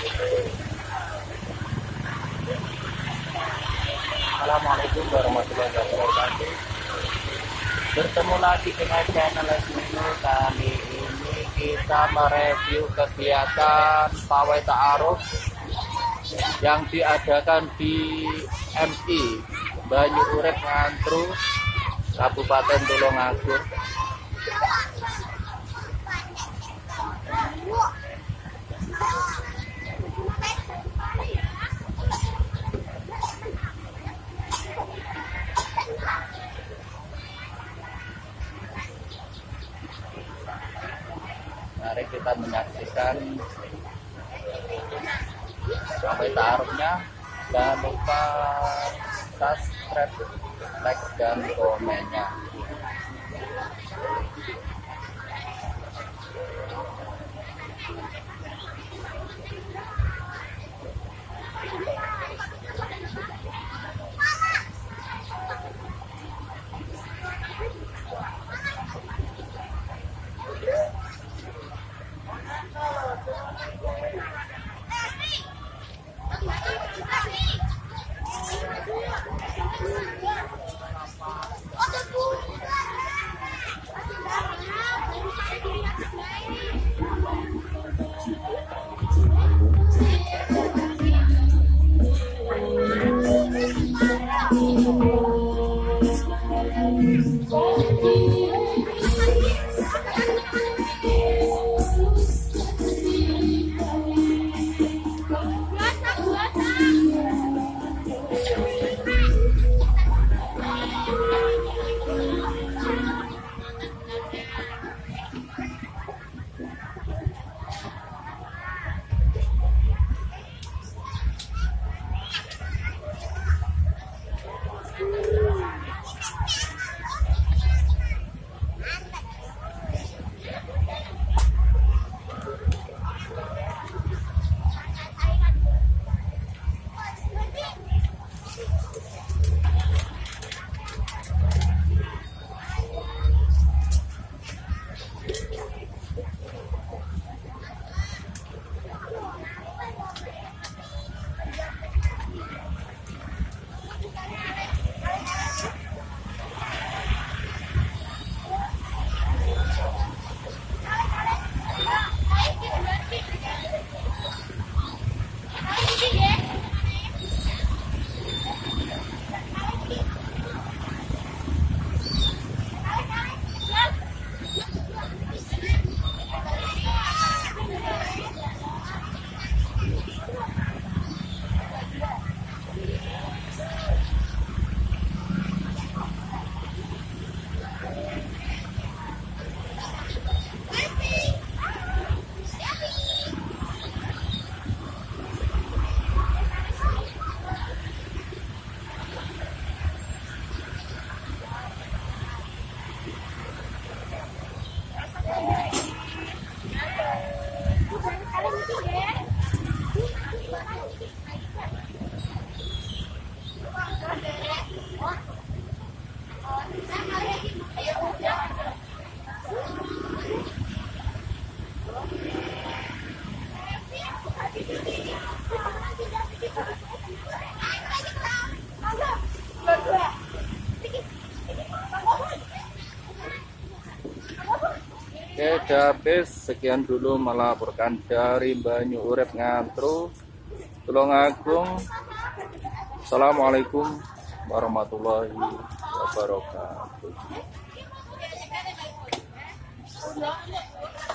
Assalamualaikum warahmatullahi wabarakatuh. Bertemu lagi dengan channel Lesminu. Kali ini kita mereview kegiatan pawai ta'aruf yang diadakan di MI Banyu Urip Ngantru, Kabupaten Tulungagung. Mari kita menyaksikan pawai ta'arufnya. Jangan lupa subscribe, like, dan komennya. Oke, habis sekian dulu melaporkan dari Banyu Urip Ngantru, Tulungagung. Assalamualaikum warahmatullahi wabarakatuh.